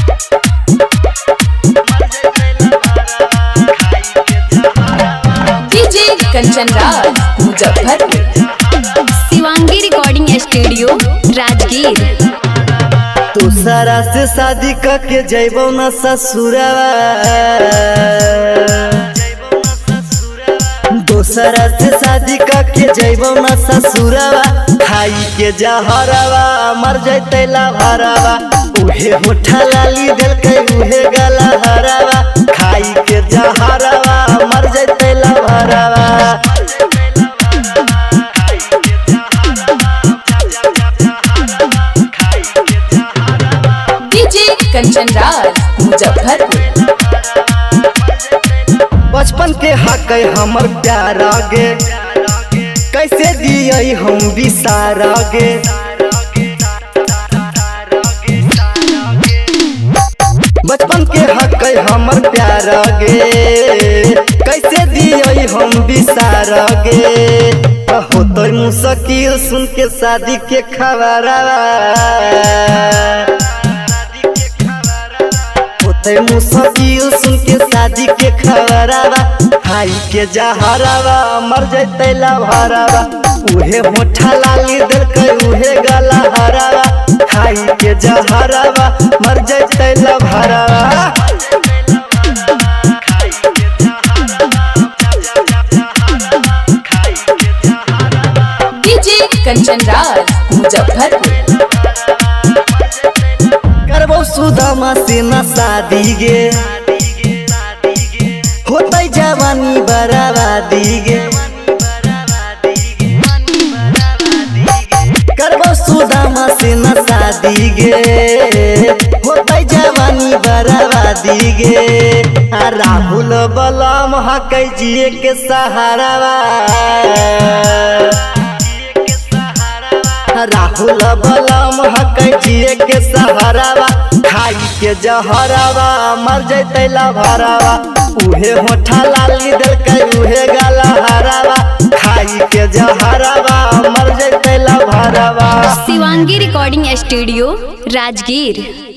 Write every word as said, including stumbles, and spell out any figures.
DJ Kanchan Raj Muzaffarpur. Shivangi recording studio Rajgir. दूसरा से शादी करके जैबो न ससुरवा, दूसरा से शादी करके जैबो न ससुरवा, खाई के जहरवा मर जैते लभरवा, उहे होठा लाली दिल के उहे गला हरवा, खाई के जहरवा मर जैते लभरवा। डीजे कंचन राज मुजफ्फरपुर। बचपन के हक हमर प्यार गे, कैसे दिए हम विसार गे, बचपन के हक हमर प्यार गे, कैसे दिए हम विसार गे। हो तो मुश्किल सुन के शादी के खबरवा, मुश्किल सुन के शादी के खबरवा, खाई के जहरवा मर जैते लभरवा, उहे होठा लाली दिल के उहे गला हरवा, खाई के जहरवा मर जैते लभरवा। डीजे कंचन राज मुजफ्फरपुर। करबो सुदामा से न शादी गे, होतै जवानी बराबादी गे, करबो सुदामा से न शादी गे, होतै जवानी बराबादी गे। आ राहुल बलम हकै जिए के सहारावा, राहुल बलम हकै जिए के सहारावा, खाई के जहरवा मर जैते लभरवा, उहे होठा लाली दिल के उहे गला हरवा, खाई के जहरवा मर जैते लभरवा। Shivangi recording studio Rajgir.